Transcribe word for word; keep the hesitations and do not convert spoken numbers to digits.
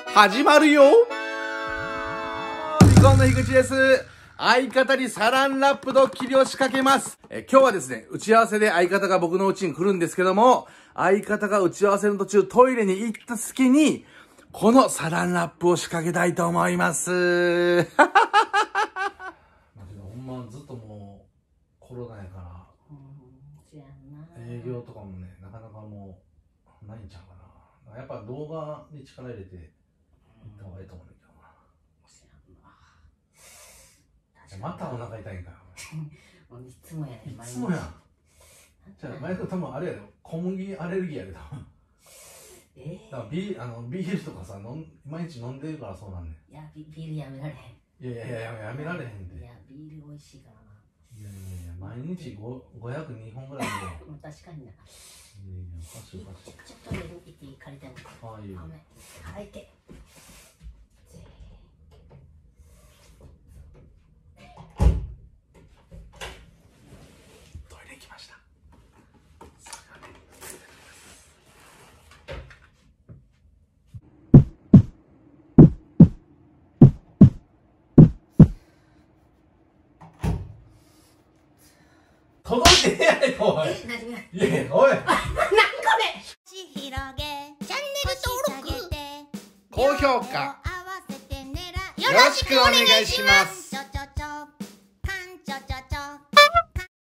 始まるよ。離婚の樋口です。相方にサランラップドッキリを仕掛けます。え今日はですね、打ち合わせで相方が僕の家に来るんですけども、相方が打ち合わせの途中トイレに行った隙に、このサランラップを仕掛けたいと思います。マジでほんまずっともうコロナやから、うん、営業とかもね、なかなかもうないんちゃうかな。やっぱ動画に力入れていった方がいいと思うんだけどな。またお腹痛いんかよ。 もういつもやね。 いつもやん。じゃあ前の多分あれやで、小麦アレルギーやで多分。えー、だからビール、あのビールとかさ、飲ん毎日飲んでるからそうなんねん。 いやビ、ビールやめられへん。 いやいやいや、やめられへんで。 いや、ビール美味しいからな。 いやいやいや、毎日ごひゃくにほんぐらいで。 もう確かにな。いやいや、 おかしいおかしい。 ちょっとトイレに行っていい？借りたいもん。 ああ、いいよ。 ごめん。はいて。 トイレ行きました。届いてないかおい。 え、何が？ いやいや、おい。 何これ？ 広げチャンネル登録高評価よよろしくお願いします。